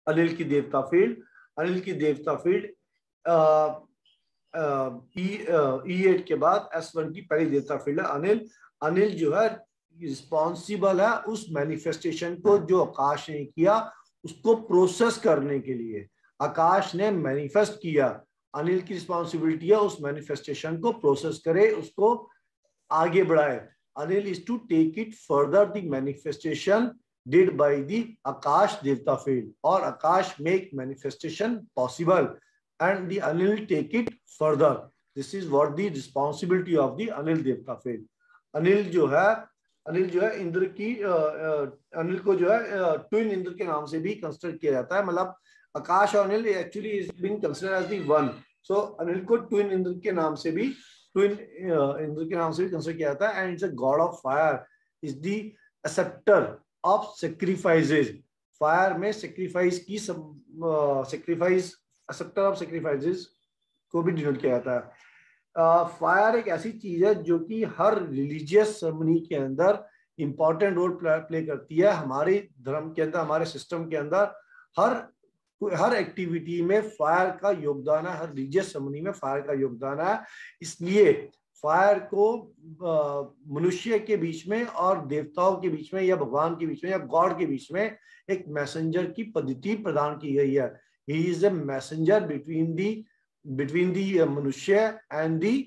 अनिल की देवता फील्ड, अनिल की देवता फील्ड E8 के बाद S1 की पहली देवता फील्ड है अनिल। अनिल जो है रिस्पॉन्सिबल है उस मैनिफेस्टेशन को जो आकाश ने किया उसको प्रोसेस करने के लिए। आकाश ने मैनिफेस्ट किया, अनिल की रिस्पॉन्सिबिलिटी है उस मैनिफेस्टेशन को प्रोसेस करे, उसको आगे बढ़ाए। Anil is to take it further the manifestation did by the Akash devata field, और Akash make manifestation possible and the Anil take it further. This is what the responsibility of the Anil devata field. Anil जो है इंद्र की अनिल को जो है ट्विन इंद्र के नाम से भी कंसिडर किया जाता है। मतलब आकाश और Anil actually is being considered as the one. So Anil को ट्विन इंद्र के नाम से भी कंसिडर किया जाता है। And it's a god of fire, is the acceptor of sacrifices. Fire में सैक्रिफाइस की एक्सेप्टर ऑफ सैक्रिफाइसेस को भी डिनोट किया जाता है। फायर एक ऐसी चीज है जो कि हर रिलीजियस सेरेमनी के अंदर इंपॉर्टेंट रोल प्ले करती है। हमारे धर्म के अंदर, हमारे सिस्टम के अंदर हर एक्टिविटी में फायर का योगदान है, हर रिलीजियस सेरेमनी में फायर का योगदान है। इसलिए फायर को मनुष्य के बीच में और देवताओं के बीच में या भगवान के बीच में या गॉड के बीच में एक मैसेंजर की पद्धति प्रदान की गई है। He is a messenger between the मनुष्य and the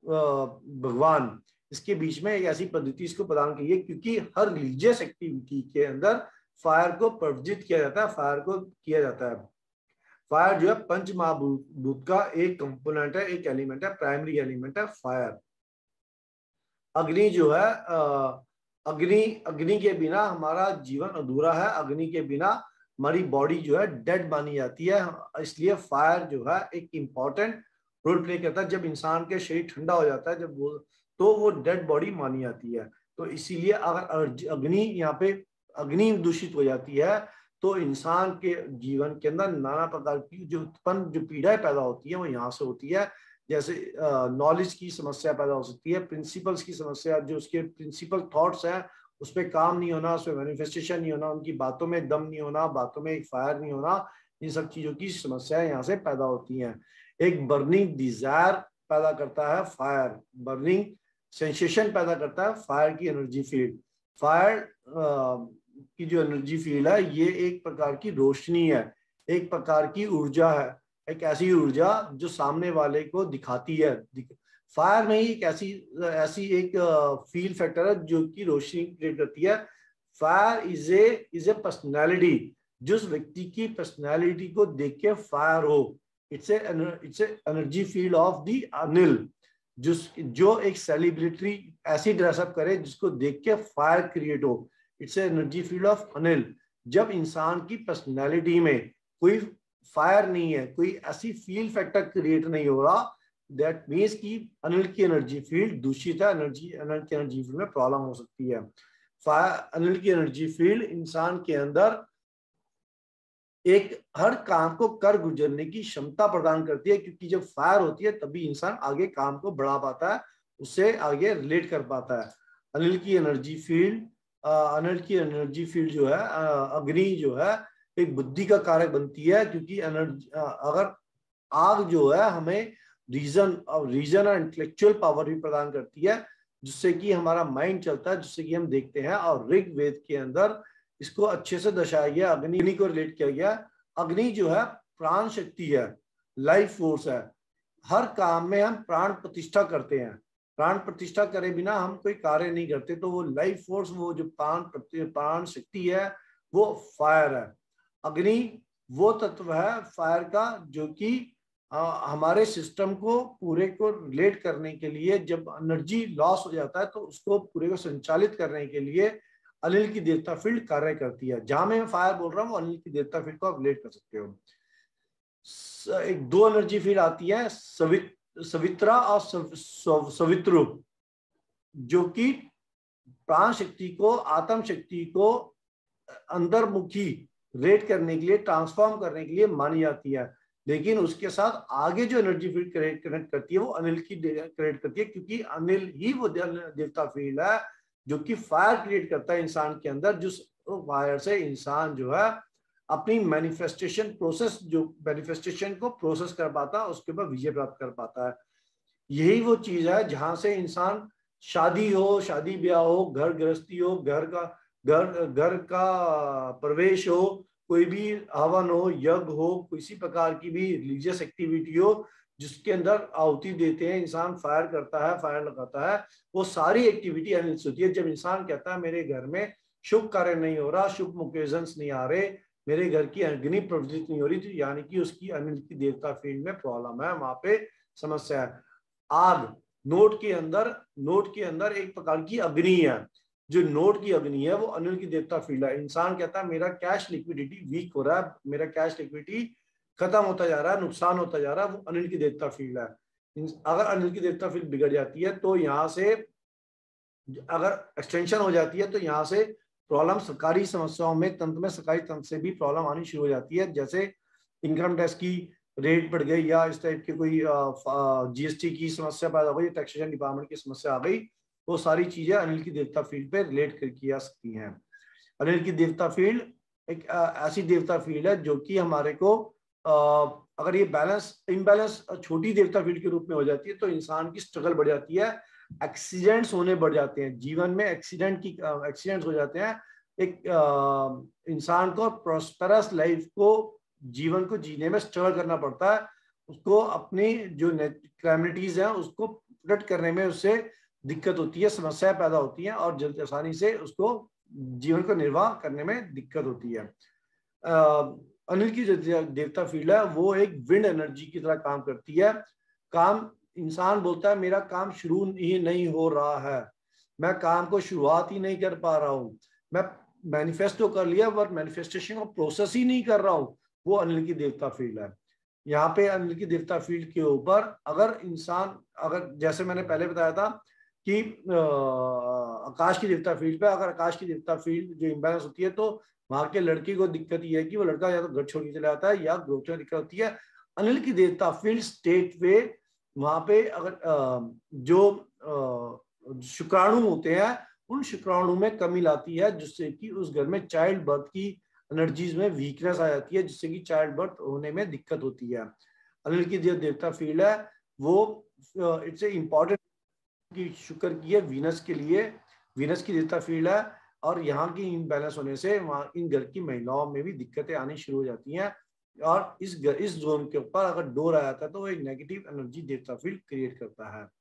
भगवान। इसके बीच में एक ऐसी पद्धति इसको प्रदान की है क्योंकि हर रिलीजियस एक्टिविटी के अंदर फायर को प्रज्वलित किया जाता है, फायर को किया जाता है। फायर जो है पंच महाभूत का एक कंपोनेंट है, एक एलिमेंट है, प्राइमरी एलिमेंट है फायर। अग्नि जो है अग्नि के बिना हमारा जीवन अधूरा है, अग्नि के बिना हमारी बॉडी जो है डेड मानी जाती है। इसलिए फायर जो है एक इंपॉर्टेंट रोल प्ले करता है। जब इंसान के शरीर ठंडा हो जाता है तो वो डेड बॉडी मानी जाती है। तो इसीलिए अगर अग्नि दूषित हो जाती है तो इंसान के जीवन के अंदर नाना प्रकार की जो पीड़ाएं पैदा होती है वो यहाँ से होती है। जैसे नॉलेज की समस्या पैदा हो सकती है, प्रिंसिपल्स की समस्या, जो उसके प्रिंसिपल थॉट्स हैं उस पर काम नहीं होना, उस पर मैनिफेस्टेशन नहीं होना, उनकी बातों में दम नहीं होना, बातों में एक फायर नहीं होना, इन सब चीजों की समस्याएं यहाँ से पैदा होती हैं। एक बर्निंग डिजायर पैदा करता है फायर, बर्निंग सेंसेशन पैदा करता है फायर की एनर्जी फील्ड। फायर की जो एनर्जी फील्ड है ये एक प्रकार की रोशनी है, एक प्रकार की ऊर्जा है, एक ऐसी ऊर्जा जो सामने वाले को दिखाती है। फायर में ही एक ऐसी एक फील फैक्टर है जो कि रोशनी क्रिएट करती है। फायर इज ए पर्सनैलिटी, जिस व्यक्ति की पर्सनैलिटी को देख के फायर हो, it's a energy field of the Anil. जो एक सेलिब्रिटी ऐसी ड्रेसअप करे जिसको देख के फायर क्रिएट हो, it's a energy field of Anil. जब इंसान की पर्सनैलिटी में कोई फायर नहीं है, कोई ऐसी फील फैक्टर क्रिएट नहीं हो रहा, दैट मीन्स कि अनिल की एनर्जी फील्ड दूषित है, अनिल की एनर्जी फील्ड में प्रॉब्लम हो सकती है। अनिल की एनर्जी फील्ड इंसान के अंदर एक हर काम को कर गुजरने की क्षमता प्रदान करती है, क्योंकि जब फायर होती है तभी इंसान आगे काम को बढ़ा पाता है, उससे आगे रिलेट कर पाता है। अनिल की एनर्जी फील्ड जो है अग्नि जो है एक बुद्धि का कारक बनती है, क्योंकि अगर आग जो है हमें रीजन और इंटेलेक्चुअल पावर भी प्रदान करती है, जिससे कि हमारा माइंड चलता है, जिससे कि हम देखते हैं। और ऋग्वेद के अंदर इसको अच्छे से दर्शाया गया, अग्नि को रिलेट किया गया। अग्नि जो है प्राण शक्ति है, लाइफ फोर्स है। हर काम में हम प्राण प्रतिष्ठा करते हैं, प्राण प्रतिष्ठा करे बिना हम कोई कार्य नहीं करते। तो वो लाइफ फोर्स, वो जो प्राण शक्ति है वो फायर है। अग्नि वो तत्व है फायर का जो कि हमारे सिस्टम को पूरे को रिलेट करने के लिए, जब एनर्जी लॉस हो जाता है तो उसको पूरे को संचालित करने के लिए अनिल की देवता फील्ड कार्य करती है। जहां मैं फायर बोल रहा हूँ अनिल की देवता फील्ड को आप रिलेट कर सकते हो। एक दो एनर्जी फील्ड आती है, सवित्रा और सवित्रु, जो कि प्राण शक्ति को, आत्म शक्ति को अंतर्मुखी रेट करने के लिए, ट्रांसफॉर्म करने के लिए मानी जाती है। लेकिन उसके साथ आगे जो एनर्जी फील्ड कनेक्ट करती है वो अनिल की क्रिएट करती है, क्योंकि अनिल ही वो देवता फील्ड है जो कि फायर क्रिएट करता है इंसान के अंदर, जिस फायर से इंसान जो है अपनी मैनिफेस्टेशन प्रोसेस, जो मैनिफेस्टेशन को प्रोसेस कर पाता है, उसके ऊपर विजय प्राप्त कर पाता है। यही वो चीज है जहां से इंसान, शादी हो, शादी ब्याह हो, घर गृहस्थी हो, घर का प्रवेश हो, कोई भी हवन हो, यज्ञ हो, किसी प्रकार की भी रिलीजियस एक्टिविटी हो जिसके अंदर आहुति देते हैं, इंसान फायर करता है, फायर लगाता है, वो सारी एक्टिविटी अनिल से होती है। जब इंसान कहता है मेरे घर में शुभ कार्य नहीं हो रहा, शुभ ओकेजन्स नहीं आ रहे, मेरे घर की अग्नि प्रज्वलित नहीं हो रही, तो यानी कि उसकी अनिल की देवता फील्ड में प्रॉब्लम है, वहां पे समस्या है। आग, नोट के अंदर एक प्रकार की अग्नि है, जो नोट की अग्नि है वो अनिल की देवता फील्ड है। इंसान कहता है मेरा कैश लिक्विडिटी वीक हो रहा है, मेरा कैश लिक्विडिटी खत्म होता जा रहा है, नुकसान होता जा रहा है, वो अनिल की देवता फील्ड है। अगर अनिल की देवता फील्ड बिगड़ जाती है तो यहाँ से, अगर एक्सटेंशन हो जाती है तो यहाँ से प्रॉब्लम सरकारी समस्याओं में, तंत्र में, सरकारी तंत्र से भी प्रॉब्लम आनी शुरू हो जाती है। जैसे इनकम टैक्स की रेट बढ़ गई, या इस टाइप की कोई जीएसटी की समस्या पैदा हो गई, टैक्सेशन डिपार्टमेंट की समस्या आ गई, वो सारी चीजें अनिल की देवता फील्ड पे रिलेट की जा सकती हैं। अनिल की देवता फील्ड एक ऐसी देवता फील्ड है जो कि हमारे को अगर ये इम्बैलेंस छोटी देवता फील्ड के रूप में हो जाती है तो इंसान की स्ट्रगल बढ़ जाती है, एक्सीडेंट्स होने बढ़ जाते हैं, जीवन में एक्सीडेंट्स हो जाते हैं। एक इंसान को प्रॉस्पेरस लाइफ को, जीवन को जीने में स्ट्रगल करना पड़ता है, उसको अपनी जो कैमिनिटीज हैं उसको प्रोटेक्ट करने में उससे दिक्कत होती है, समस्याएं पैदा होती हैं, और जल्द आसानी से उसको जीवन को निर्वाह करने में दिक्कत होती है। अनिल की जो देवता फील्ड है वो एक विंड एनर्जी की तरह काम करती है। काम, इंसान बोलता है मेरा काम शुरू ही नहीं हो रहा है, मैं काम को शुरुआत ही नहीं कर पा रहा हूँ, मैं मैनिफेस्टो कर लिया बट मैनिफेस्टेशन को प्रोसेस ही नहीं कर रहा हूँ, वो अनिल की देवता फील्ड है। यहाँ पे अनिल की देवता फील्ड के ऊपर अगर इंसान, अगर जैसे मैंने पहले बताया था कि आकाश की देवता फील्ड पे अगर आकाश की देवता फील्ड जो इम्बैलेंस होती है तो वहां के लड़की को दिक्कत ये है कि वो लड़का या तो घर छोड़ के चला जाता है या ग्रोथ में दिक्कत होती है। अनिल की देवता फील्ड स्टेट वे, वहां पे अगर जो शुक्राणु होते हैं उन शुक्राणु में कमी लाती है, जिससे कि उस घर में चाइल्ड बर्थ की एनर्जीज में वीकनेस आ जाती है, जिससे कि चाइल्ड बर्थ होने में दिक्कत होती है। अनिल की जो देवता फील्ड है वो इट्स ए इम्पॉर्टेंट की शुक्र की है वीनस के लिए, वीनस की देवता फील्ड है, और यहाँ की इम्बैलेंस होने से वहाँ इन घर की महिलाओं में भी दिक्कतें आनी शुरू हो जाती हैं, और इस जोन के ऊपर अगर डोर आ जाता है तो वो एक नेगेटिव एनर्जी देवता फील्ड क्रिएट करता है।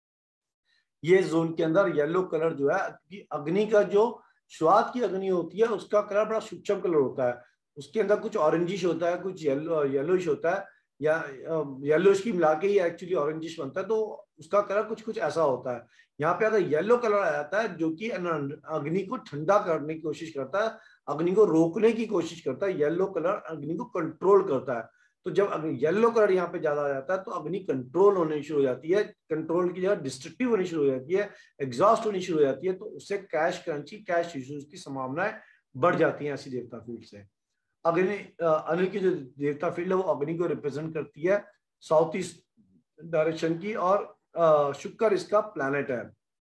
ये जोन के अंदर येलो कलर जो है कि अग्नि का जो शुरुआत की अग्नि होती है उसका कलर बड़ा सूक्ष्म कलर होता है, उसके अंदर कुछ ऑरेंजिश होता है, कुछ येलोइश होता है, या येलोइश की मिला के ही एक्चुअली ऑरेंजिश बनता है, तो उसका कलर कुछ कुछ ऐसा होता है। यहाँ पे अगर येलो कलर आ जाता है जो कि अग्नि को ठंडा करने की कोशिश करता है, अग्नि को रोकने की कोशिश करता है, येलो कलर अग्नि को कंट्रोल करता है। तो जब येलो कलर यहाँ पे ज्यादा आ जाता है तो अग्नि कंट्रोल होने शुरू हो जाती है, कंट्रोल की जगह डिस्ट्रक्टिव होनी शुरू हो जाती है, एग्जॉस्ट होनी शुरू हो जाती है, तो उससे कैश क्रंची, कैश इश्यूज की संभावनाएं बढ़ जाती हैं ऐसी देवता फील्ड से। अग्नि, अनिल की जो देवता फील्ड है वो अग्नि को रिप्रेजेंट करती है, साउथ ईस्ट डायरेक्शन की, और शुक्र इसका प्लैनेट है।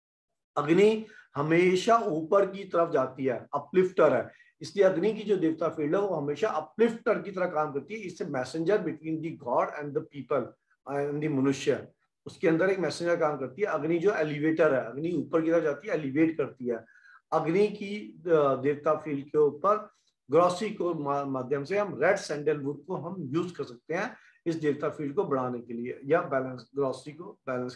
अग्नि हमेशा ऊपर की तरफ जाती है, अपलिफ्टर है, इसलिए अग्नि की जो देवता फील्ड है वो हमेशा अपलिफ्टर की तरह काम करती है। इससे messenger between the god and the people and the manushya, उसके अंदर एक मैसेंजर काम करती है। अग्नि जो एलिवेटर है, अग्नि ऊपर की तरफ जाती है, एलिवेट करती है। अग्नि की देवता फील्ड के ऊपर ग्रॉसरी को माध्यम से हम रेड सैंडलवुड को हम यूज कर सकते हैं इस देवता फील्ड को बढ़ाने के लिए, या बैलेंस, ग्रॉसरी को बैलेंस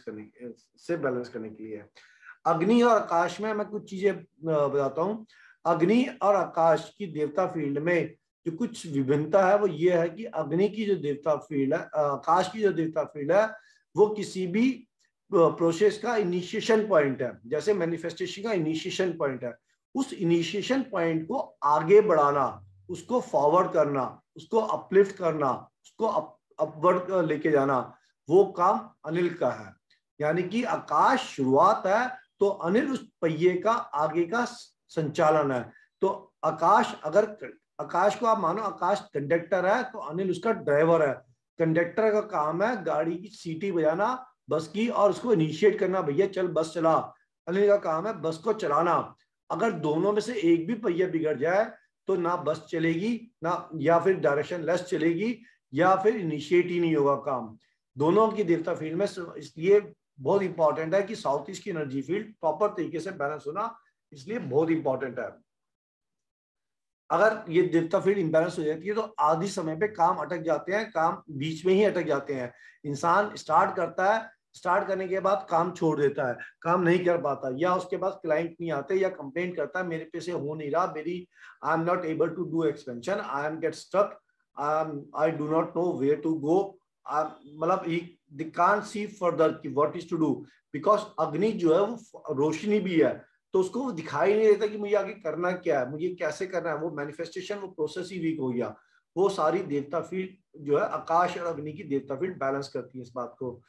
करने के लिए। अग्नि और आकाश में मैं कुछ चीजें बताता हूँ। अग्नि और आकाश की देवता फील्ड में जो कुछ विभिन्नता है वो ये है कि अग्नि की जो देवता फील्ड है, आकाश की जो देवता फील्ड है, वो किसी भी प्रोसेस का इनिशिएशन पॉइंट है, जैसे मैनिफेस्टेशन का इनिशिएशन पॉइंट है। उस इनिशिएशन पॉइंट को आगे बढ़ाना, उसको फॉरवर्ड करना, उसको अपलिफ्ट करना, उसको अपवर्ड लेके जाना, वो काम अनिल का है। यानी कि आकाश शुरुआत है तो अनिल उस पहिए का आगे का संचालन है। तो आकाश, अगर आकाश को आप मानो आकाश कंडक्टर है तो अनिल उसका ड्राइवर है। कंडक्टर का काम है गाड़ी की सीटी बजाना बस की, और उसको इनिशिएट करना, भैया चल बस चला। अनिल का काम है बस को चलाना। अगर दोनों में से एक भी पहिया बिगड़ जाए तो ना बस चलेगी ना, या फिर डायरेक्शन लेस चलेगी, या फिर इनिशिएट ही नहीं होगा काम, दोनों की देवता फील्ड में। इसलिए बहुत इंपॉर्टेंट है कि साउथ ईस्ट की एनर्जी फील्ड प्रॉपर तरीके से बैलेंस होना, इसलिए बहुत इंपॉर्टेंट है। अगर ये देवता फील्ड इंबैलेंस हो जाती है तो आधी समय पे काम अटक जाते हैं, काम बीच में ही अटक जाते हैं। इंसान स्टार्ट करता है, स्टार्ट करने के बाद काम छोड़ देता है, काम नहीं कर पाता, या उसके पास क्लाइंट नहीं आते, या कंप्लेंट करता है मेरे पे से हो नहीं रहा, मेरी I am not able to do expansion, I am get stuck, I do not know where to go, मतलब दे कांट सी फर्दर कि what is to do, because Agni जो है वो रोशनी भी है, तो उसको वो दिखाई नहीं देता कि मुझे आगे करना क्या है, मुझे कैसे करना है, वो मैनिफेस्टेशन, वो प्रोसेस ही वीक हो गया। वो सारी देवता फील्ड जो है आकाश और अग्नि की देवता फील्ड बैलेंस करती है इस बात को।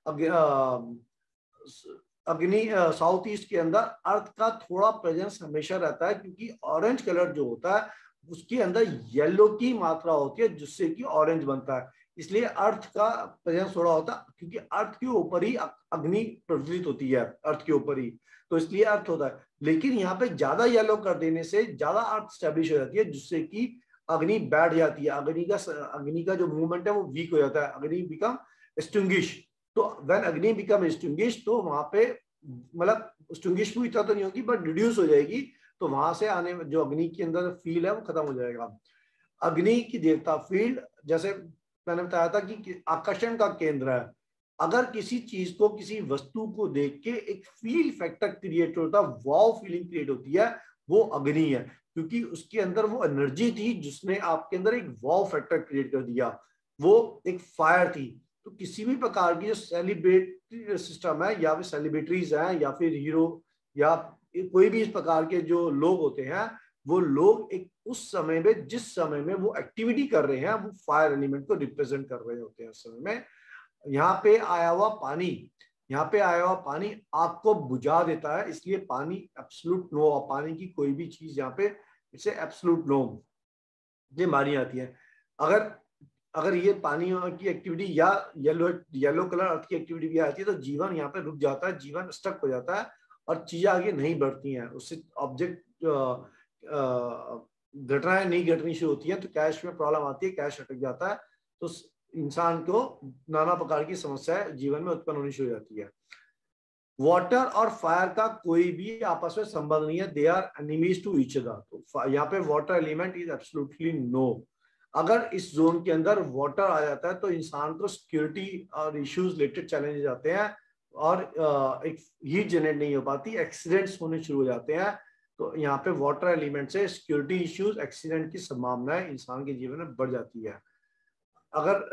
अग्नि साउथ ईस्ट के अंदर अर्थ का थोड़ा प्रेजेंस हमेशा रहता है, क्योंकि ऑरेंज कलर जो होता है उसके अंदर येलो की मात्रा होती है जिससे कि ऑरेंज बनता है, इसलिए अर्थ का प्रेजेंस थोड़ा होता है, क्योंकि अर्थ के ऊपर ही अग्नि प्रज्वलित होती है, अर्थ के ऊपर ही, तो इसलिए अर्थ होता है। लेकिन यहाँ पे ज्यादा येलो कर देने से ज्यादा अर्थ स्टैब्लिश हो जाती है, जिससे कि अग्नि बैठ जाती है, अग्नि का जो मूवमेंट है वो वीक हो जाता है, अग्नि बिकम एक्सटिंग्विश। तो व्हेन अग्नि बिकम एक्सटिंग्विश, तो वहां पे मतलब एक्सटिंग्विश पूरी तरह तो नहीं होगी बट रिड्यूस हो जाएगी, तो वहां से आने में जो अग्नि के अंदर फील्ड है वो खत्म हो जाएगा। अग्नि की देवता फील्ड, जैसे मैंने बताया था कि आकर्षण का केंद्र है, अगर किसी चीज को, किसी वस्तु को देख के एक फील फैक्टर क्रिएट होता है, वाव फीलिंग क्रिएट होती है, वो अग्नि है, क्योंकि उसके अंदर वो एनर्जी थी जिसने आपके अंदर एक वाव फैक्टर क्रिएट कर दिया, वो एक फायर थी। तो किसी भी प्रकार की जो सेलिब्रेटरी सिस्टम है, या फिर सेलिब्रिटीज हैं, या फिर हीरो, या कोई भी इस प्रकार के जो लोग होते हैं, वो लोग एक उस समय में, जिस समय में वो एक्टिविटी कर रहे हैं, वो फायर एलिमेंट को रिप्रेजेंट कर रहे होते हैं उस समय में। यहाँ पे आया हुआ पानी, यहाँ पे आया हुआ पानी आपको बुझा देता है, इसलिए पानी एब्सोल्यूट नो, पानी की कोई भी चीज यहाँ पे इसे एब्सोल्यूट नो ये मानी आती है। अगर अगर ये पानी की एक्टिविटी या येलो कलर अर्थ की एक्टिविटी भी आती है, तो जीवन यहाँ पे रुक जाता है, जीवन स्टक हो जाता है, और चीजें आगे नहीं बढ़ती हैं, उससे ऑब्जेक्ट घटनाएं नहीं घटनी शुरू होती है, तो कैश में प्रॉब्लम आती है, कैश अटक जाता है, तो इंसान को नाना प्रकार की समस्याएं जीवन में उत्पन्न होनी शुरू हो जाती है। वाटर और फायर का कोई भी आपस में संबंध नहीं है, they are enemies to each other. तो यहाँ पे water element is absolutely no. अगर इस जोन के अंदर वाटर आ जाता है तो इंसान को सिक्योरिटी और इश्यूज रिलेटेड चैलेंजेस आते हैं, और एक हीट जनरेट नहीं हो पाती, एक्सीडेंट्स होने शुरू हो जाते हैं। तो यहाँ पे वाटर एलिमेंट से सिक्योरिटी इश्यूज, एक्सीडेंट की संभावनाएं इंसान के जीवन में बढ़ जाती है। अगर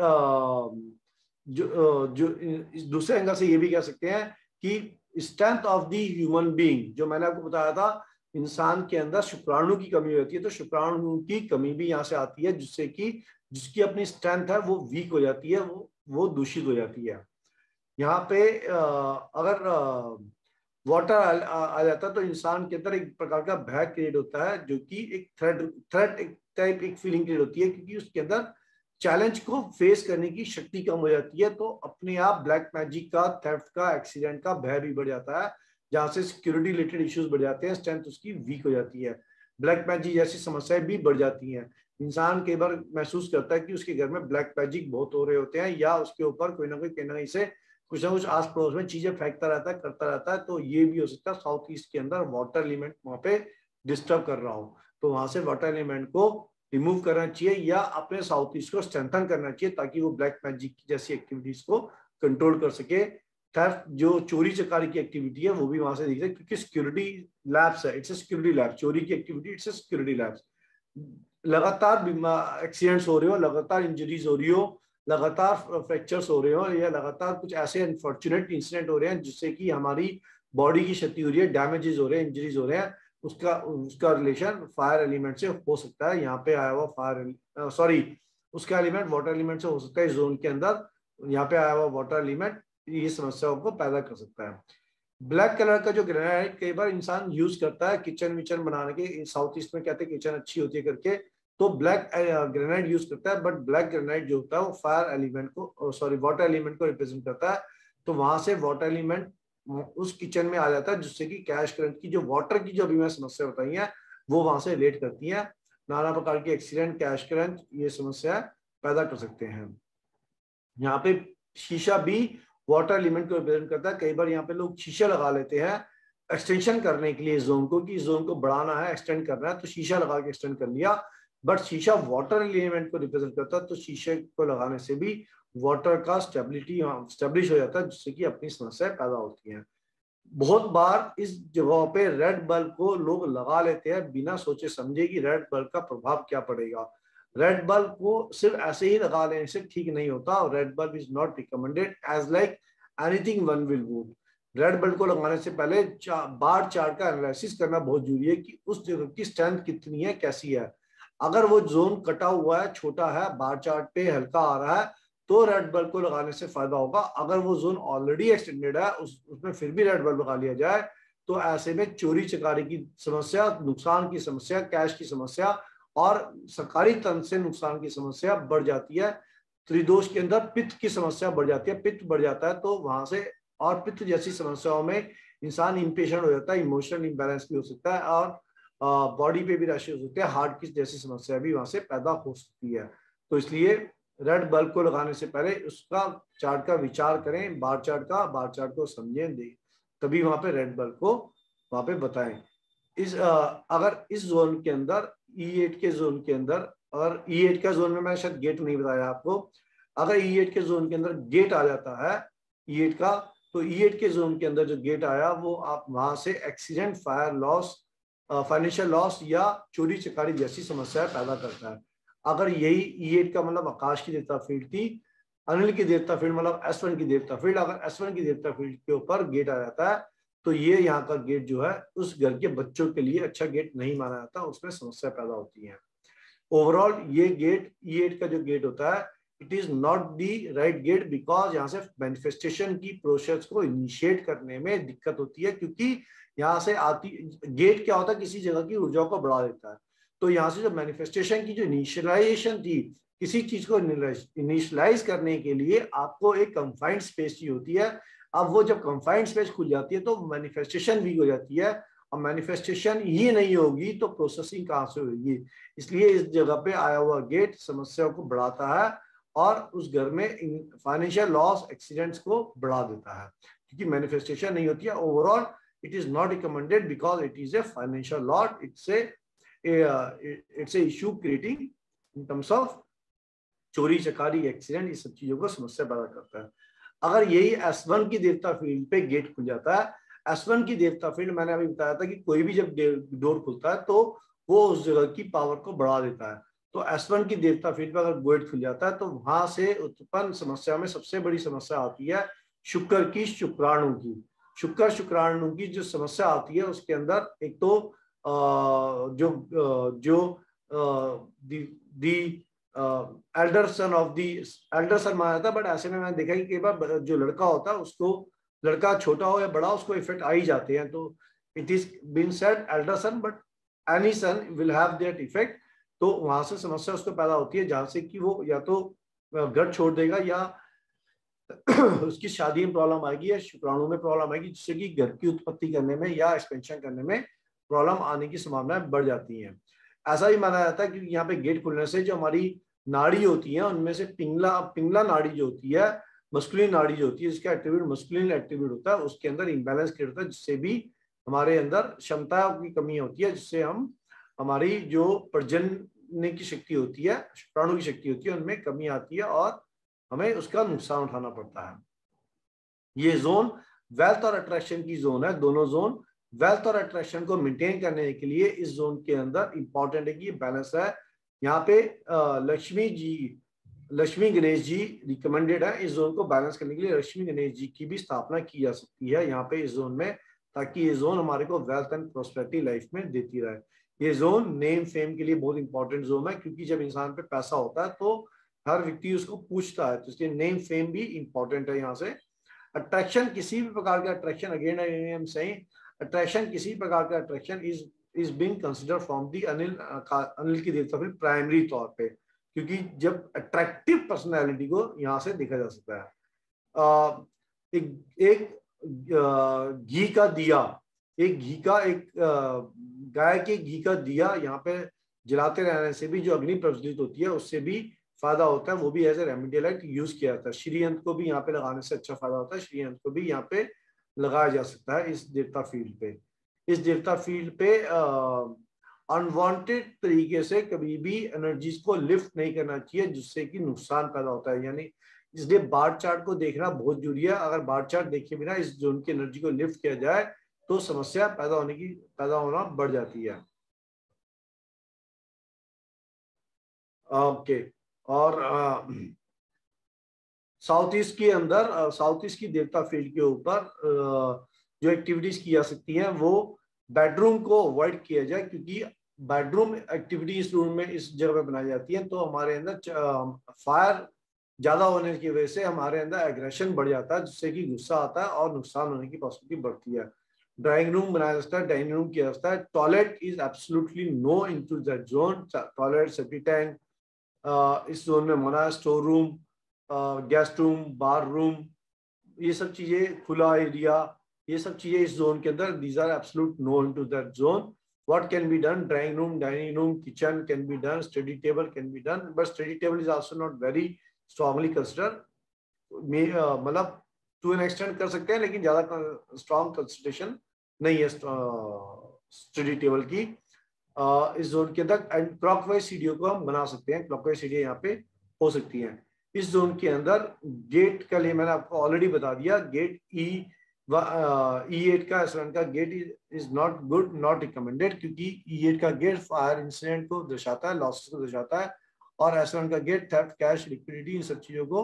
जो इस दूसरे एंगल से ये भी कह सकते हैं कि strength of the human being, जो मैंने आपको बताया था, इंसान के अंदर शुक्राणु की कमी होती है, तो शुक्राणु की कमी भी यहाँ से आती है, जिससे कि जिसकी अपनी स्ट्रेंथ है वो वीक हो जाती है, वो दूषित हो जाती है। यहाँ पे अगर वाटर आ जाता है तो इंसान के अंदर एक प्रकार का भय क्रिएट होता है, जो कि एक थ्रेट एक टाइप एक फीलिंग क्रिएट होती है, क्योंकि उसके अंदर चैलेंज को फेस करने की शक्ति कम हो जाती है, तो अपने आप ब्लैक मैजिक का, थेफ्ट का, एक्सीडेंट का भय भी बढ़ जाता है, जहां से सिक्योरिटी रिलेटेड इश्यूज बढ़ जाते हैं, स्ट्रेंथ उसकी वीक हो जाती है, ब्लैक मैजिक जैसी समस्याएं भी बढ़ जाती हैं। इंसान कई बार महसूस करता है कि उसके घर में ब्लैक मैजिक बहुत हो रहे होते हैं, या उसके ऊपर कोई ना कोई कहीं से कुछ ना कुछ आस पड़ोस में चीजें फेंकता रहता है, करता रहता है, तो ये भी हो सकता है साउथ ईस्ट के अंदर वाटर एलिमेंट वहां पे डिस्टर्ब कर रहा हो, तो वहां से वाटर एलिमेंट को रिमूव करना चाहिए, या अपने साउथ ईस्ट को स्ट्रेंथन करना चाहिए, ताकि वो ब्लैक मैजिक जैसी एक्टिविटीज को कंट्रोल कर सके। थेफ्ट, जो चोरी चकारी की एक्टिविटी है, वो भी वहां से दिख रही है, क्योंकि सिक्योरिटी लैब्स है, इट्स ए सिक्योरिटी लैब, चोरी की activity it's a security labs. लगातार एक्सीडेंट्स हो रहे हो, लगातार इंजरीज हो रही हो, लगातार फ्रैक्चर्स हो रहे हो, या लगातार कुछ ऐसे अनफॉर्चुनेट इंसिडेंट हो रहे हैं जिससे कि हमारी बॉडी की क्षति हो रही है, डैमेजेस हो रहे हैं, इंजरीज हो रहे हैं, उसका रिलेशन फायर एलिमेंट से हो सकता है। यहाँ पे आया हुआ फायर उसका एलिमेंट वाटर एलिमेंट से हो सकता है इस जोन के अंदर, यहाँ पे आया हुआ वाटर एलिमेंट ये समस्याओं को पैदा कर सकता है। ब्लैक कलर का जो ग्रेनाइट कई बार इंसान यूज करता है किचन विचन बनाने के, साउथ ईस्ट में कहते हैं किचन अच्छी होती है करके, तो ब्लैक ग्रेनाइट यूज करता है, बट ब्लैक ग्रेनाइट जो होता है वो फायर एलिमेंट को वाटर एलिमेंट को रिप्रेजेंट करता है, तो वहां से वाटर एलिमेंट उस किचन में आ जाता है, जिससे कि कैश करंट की जो वाटर की जो अभी मैं समस्या बताई है वो वहां से रिलेट करती है। नाना प्रकार के एक्सीडेंट, कैश क्रंच, ये समस्या पैदा कर सकते हैं। यहाँ पे शीशा भी वाटर एलिमेंट को रिप्रेजेंट करता है। कई बार यहाँ पे लोग शीशा लगा लेते हैं एक्सटेंशन करने के लिए जोन को, कि जोन को बढ़ाना है, एक्सटेंड करना है, तो शीशा लगा के एक्सटेंड कर लिया। बट शीशा वाटर एलिमेंट को रिप्रेजेंट करता है, तो शीशे को लगाने से भी वाटर का स्टेब्लिश हो जाता है, जिससे कि अपनी समस्याएं पैदा होती हैं। बहुत बार इस जगह पे रेड बल्ब को लोग लगा लेते हैं बिना सोचे समझे कि रेड बल्ब का प्रभाव क्या पड़ेगा। रेड बल्ब को सिर्फ ऐसे ही लगा लेने से ठीक नहीं होता। Red bulb is not recommended as like anything one will would. Red bulb को लगाने से पहले बार चार्ट का एनालिसिस करना बहुत जरूरी है कि उस जगह की स्ट्रेंथ कितनी है, कैसी है। अगर वो जोन कटा हुआ है, छोटा है, बार चार्ट पे हल्का आ रहा है, तो रेड बल्ब को लगाने से फायदा होगा। अगर वो जोन ऑलरेडी एक्सटेंडेड है, उसमें फिर भी रेड बल्ब लगा लिया जाए, तो ऐसे में चोरी चकारी की समस्या, नुकसान की समस्या, कैश की समस्या और सरकारी तंत्र से नुकसान की समस्या बढ़ जाती है। त्रिदोष के अंदर पित्त की समस्या बढ़ जाती है, पित्त बढ़ जाता है, तो वहां से और पित्त जैसी समस्याओं में इंसान इम्पेशेंट हो जाता है, इमोशनल इम्बैलेंस भी हो सकता है और बॉडी पे भी रैशेस हो सकते हैं, हार्ट की जैसी समस्या भी वहां से पैदा हो सकती है। तो इसलिए रेड बल्ब को लगाने से पहले उसका चार्ट का विचार करें, बार चार्ट को समझें, तभी वहां पे रेड बल्ब को वहां पे बताएं। अगर इस जोन के अंदर E8 के जोन के अंदर, और E8 का जोन में मैं शायद गेट नहीं बताया आपको, अगर E8 के जोन के अंदर गेट आ जाता है E8 का, तो E8 के जोन के अंदर जो गेट आया वो आप वहां से accident, fire loss, financial loss या चोरी चकारी जैसी समस्या पैदा करता है। अगर यही E8 का मतलब आकाश की देवता फील्ड थी, अनिल की देवता फील्ड मतलब S1 की देवता फील्ड, अगर S1 की देवता फील्ड के ऊपर गेट आ जाता है, तो ये यहाँ का गेट जो है उस घर के बच्चों के लिए अच्छा गेट नहीं माना जाता, उसमें समस्या पैदा होती है। ओवरऑल ये गेट E8 का जो गेट होता है, it is not the right gate, because यहाँ से मैनिफेस्टेशन की प्रोसेस को इनिशिएट करने में दिक्कत होती है, क्योंकि यहाँ से आती गेट क्या होता है, किसी जगह की ऊर्जा को बढ़ा देता है। तो यहाँ से जो मैनिफेस्टेशन की जो इनिशियलाइजेशन थी, किसी चीज को इनिशियलाइज करने के लिए आपको एक कंफाइंड स्पेस की होती है। अब वो जब कंफाइंड स्पेस खुल जाती है तो मैनिफेस्टेशन वीक हो जाती है, और मैनिफेस्टेशन ही नहीं होगी तो प्रोसेसिंग कहाँ से होगी। इसलिए इस जगह पे आया हुआ गेट समस्याओं को बढ़ाता है और उस घर में फाइनेंशियल लॉस, एक्सीडेंट्स को बढ़ा देता है, क्योंकि मैनिफेस्टेशन नहीं होती है। Overall it is not recommended because it is a financial loss, it's a issue creating in terms of चोरी चकारी, एक्सीडेंट, ये सब चीजों को समस्या पैदा करता है। अगर यही S1 की देवता फील्ड पे गेट खुल जाता है, S1 की देवता फील्ड मैंने अभी बताया था कि कोई भी जब डोर खुलता है तो वो उस जगह की पावर को बढ़ा देता है। तो S1 की देवता फील्ड पे अगर गेट खुल जाता है तो वहां से उत्पन्न समस्या में सबसे बड़ी समस्या आती है शुक्र की, शुक्राणु की। शुक्राणु की जो समस्या आती है उसके अंदर एक तो elder son of the elder son माना जाता है, बट ऐसे में मैंने देखा कि कई बार जो लड़का होता है उसको, लड़का छोटा हो या बड़ा, उसको इफेक्ट आ ही जाते हैं। तो it is been said elder son, but any son will have that effect. तो वहां से समस्या उसको पैदा होती है, जहां से कि वो या तो घर छोड़ देगा या उसकी शादी में प्रॉब्लम आएगी या शुक्राणु में प्रॉब्लम आएगी, जिससे कि घर की उत्पत्ति करने में या एक्सपेंशन करने में प्रॉब्लम आने की संभावनाएं बढ़ जाती हैं। ऐसा भी माना जाता है कि यहाँ पे गेट खुलने से जो हमारी नाड़ी होती है उनमें से पिंगला नाड़ी जो होती है, मस्कुलिन नाड़ी जो होती है, जिसका एट्रीब्यूट मस्कुलिन एट्रीब्यूट होता है, उसके अंदर इम्बैलेंस क्रिएट होता है, जिससे भी हमारे अंदर क्षमता की कमी होती है, जिससे हम हमारी जो प्रजनन की शक्ति होती है, शुक्राणु की शक्ति होती है, उनमें कमी आती है और हमें उसका नुकसान उठाना पड़ता है। ये जोन वेल्थ और अट्रैक्शन की जोन है। दोनों जोन वेल्थ और अट्रैक्शन को मेंटेन करने के लिए इस जोन के अंदर इंपॉर्टेंट है कि ये बैलेंस है। यहाँ पे लक्ष्मी गणेश जी रिकमेंडेड है इस जोन को बैलेंस करने के लिए। लक्ष्मी गणेश जी की भी स्थापना की जा सकती है यहाँ पे इस जोन में, ताकि ये जोन हमारे को वेल्थ एंड प्रोस्पेरिटी लाइफ में देती रहे। ये जोन नेम फेम के लिए बहुत इंपॉर्टेंट जोन है, क्योंकि जब इंसान पे पैसा होता है तो हर व्यक्ति उसको पूछता है, तो इसलिए नेम फेम भी इंपॉर्टेंट है। यहाँ से अट्रैक्शन, किसी भी प्रकार का attraction, again I am saying, attraction किसी प्रकार का attraction is being consider from the अनिल की देवता फिर प्राइमरी तौर पे, क्योंकि जब अट्रैक्टिव पर्सनैलिटी को यहाँ से देखा जा सकता है। एक घी का दिया, एक गाय के घी का दिया यहाँ पे जलाते रहने से भी जो अग्नि प्रज्वलित होती है उससे भी फायदा होता है, वो भी as a remedial light use किया जाता है। श्रीयंत्र को भी यहाँ पे लगाने से अच्छा फायदा होता है, श्रीयंत्र को भी यहाँ पे लगाया जा सकता है इस देवता फील्ड पे। इस देवता फील्ड पे अनवांटेड तरीके से कभी भी एनर्जीज को लिफ्ट नहीं करना चाहिए जिससे कि नुकसान पैदा होता है। यानी इसलिए बार चार्ट को देखना बहुत जरूरी है। अगर बार चार्ट देखे बिना इस जोन की एनर्जी को लिफ्ट किया जाए तो समस्या पैदा होना बढ़ जाती है। ओके। और साउथ ईस्ट के अंदर साउथ ईस्ट की देवता फील्ड के ऊपर जो एक्टिविटीज की जा सकती हैं वो बेडरूम को अवॉइड किया जाए, क्योंकि बेडरूम एक्टिविटी इस रूम में इस जगह पे बनाई जाती है तो हमारे अंदर फायर ज्यादा होने की वजह से हमारे अंदर एग्रेशन बढ़ जाता है, जिससे कि गुस्सा आता है और नुकसान होने की पॉसिबिलिटी बढ़ती है। ड्राइंग रूम बनाया जाता है, डाइनिंग रूम किया जाता है। Toilet is absolutely no into that zone. Toilet, septic tank इस जोन में मना है। Store room, guest room, bar room, ये सब चीजें, खुला एरिया, ये सब चीजें इस जोन के अंदर, these are absolute no into that zone. What can be done? Drawing room, dining room, kitchen can be done, study table can be done, but study table is also not very strongly considered. मतलब to an extend कर सकते हैं लेकिन ज्यादा strong consideration नहीं है study table की इस जोन के अंदर। एंड क्लॉकवाइज सीढ़ियों को हम बना सकते हैं, क्लॉकवाइज सीढ़ियां यहाँ पे हो सकती हैं इस जोन के अंदर। गेट का लिए मैंने आपको ऑलरेडी बता दिया, गेट E8 का, S1 का gate is not good, not recommended, क्योंकि E8 का गेट फायर इंसिडेंट को दर्शाता है, लॉसेस को दर्शाता है, और S1 का गेट थेफ्ट, कैश, लिक्विडिटी, इन सब चीजों को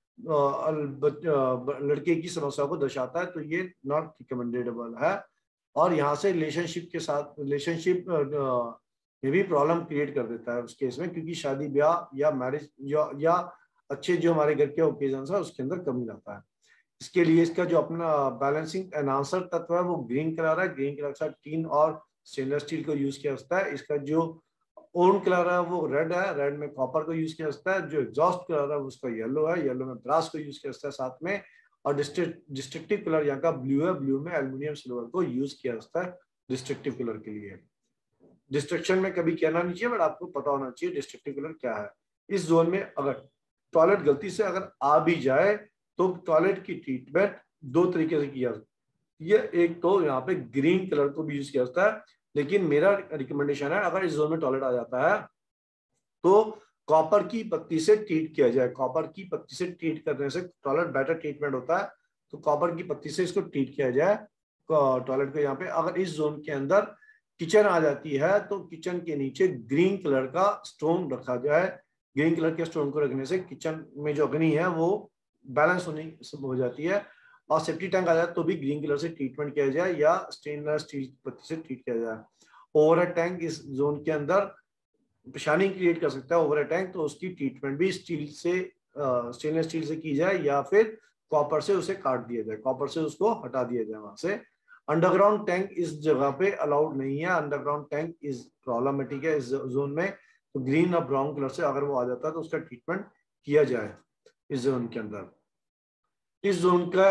लड़के की समस्या को दर्शाता है, तो ये नॉट रिकमेंडेबल है। और यहाँ से रिलेशनशिप में भी प्रॉब्लम क्रिएट कर देता है उस केस में, क्योंकि शादी ब्याह या मैरिज या अच्छे जो हमारे घर के ओकेजन है उसके अंदर कमी लाता है। इसके लिए इसका जो अपना बैलेंसिंग एनहांसर तत्व है वो ग्रीन कलर है, ग्रीन कलर के साथ टीन और स्टेनलेस स्टील को यूज किया जाता है। इसका जो ओन कलर है वो रेड है, रेड में कॉपर को यूज किया जाता है। जो एग्जॉस्ट कलर है उसका येलो है, येलो में ब्रास को यूज किया जाता है साथ में। और डिस्ट्रक्टिव कलर यहाँ का ब्लू है, ब्लू में एल्यूमिनियम सिल्वर को यूज किया जाता है डिस्ट्रक्टिव कलर के लिए। डिस्ट्रक्शन में कभी कहना नहीं चाहिए, बट आपको पता होना चाहिए डिस्ट्रक्टिव कलर क्या है। इस जोन में अगर टॉयलेट गलती से अगर आ भी जाए तो टॉयलेट की ट्रीटमेंट दो तरीके से किया जाता है। एक तो यहाँ पे ग्रीन कलर को भी यूज किया जाता है, लेकिन मेरा रिकमेंडेशन है अगर इस जोन में टॉयलेट आ जाता है तो कॉपर की पत्ती से ट्रीट किया जाए। कॉपर की पत्ती से ट्रीट करने से टॉयलेट बेटर ट्रीटमेंट होता है, तो कॉपर की पत्ती से इसको ट्रीट किया जाए टॉयलेट को। यहाँ पे अगर इस जोन के अंदर किचन आ जाती है तो किचन के नीचे ग्रीन कलर का स्टोन रखा जाए। ग्रीन कलर के स्टोन को रखने से किचन में जो अग्नि है वो बैलेंस होनी हो जाती है। और सेफ्टी टैंक आ जाए तो भी ग्रीन कलर से ट्रीटमेंट किया जाए या स्टेनलेस स्टील पत्ती से ट्रीट किया जाए। ओवरहेड टैंक इस जोन के अंदर परेशानी क्रिएट कर सकता है ओवरहेड टैंक, तो उसकी ट्रीटमेंट भी स्टेनलेस स्टील से की जाए या फिर कॉपर से उसे काट दिया जाए, कॉपर से उसको हटा दिया जाए वहां से। अंडरग्राउंड टैंक इस जगह पे अलाउड नहीं है, अंडरग्राउंड टैंक इज प्रॉब्लमेटिक है इस जोन में, तो ग्रीन और ब्राउन कलर से अगर वो आ जाता है तो उसका ट्रीटमेंट किया जाए इस जोन के अंदर। इस जोन का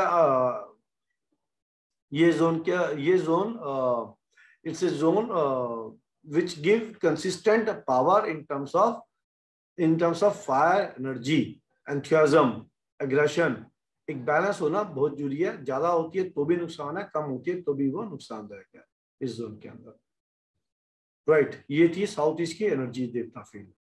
ये zone it's a zone which give consistent power in terms of fire, energy, enthusiasm, aggression। एक बैलेंस होना बहुत जरूरी है, ज्यादा होती है तो भी नुकसान है, कम होती है तो भी वो नुकसानदायक है इस जोन के अंदर। राइट, ये थी साउथ ईस्ट की एनर्जी देवता फील्ड।